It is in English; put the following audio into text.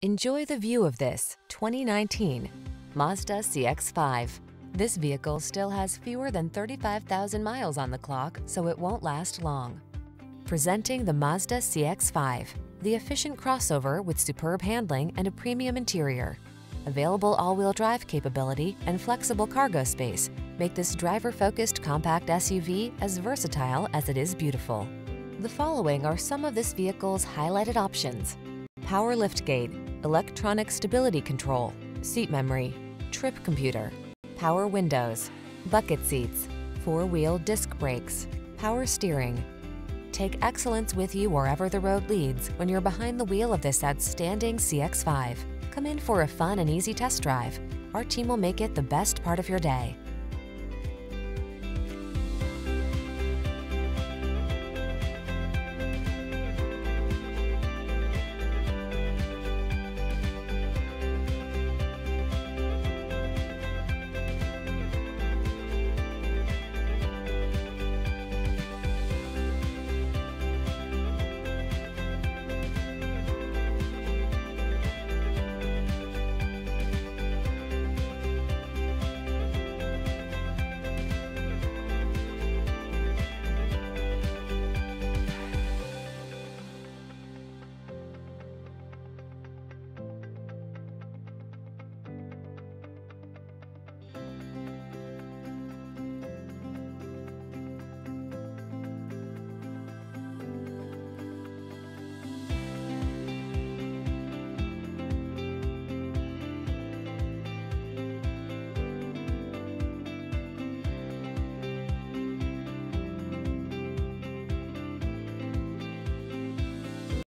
Enjoy the view of this 2019 Mazda CX-5. This vehicle still has fewer than 35,000 miles on the clock, so it won't last long. Presenting the Mazda CX-5, the efficient crossover with superb handling and a premium interior. Available all-wheel drive capability and flexible cargo space make this driver-focused compact SUV as versatile as it is beautiful. The following are some of this vehicle's highlighted options: power liftgate, electronic stability control, seat memory, trip computer, power windows, bucket seats, four-wheel disc brakes, power steering. Take excellence with you wherever the road leads when you're behind the wheel of this outstanding CX-5. Come in for a fun and easy test drive. Our team will make it the best part of your day.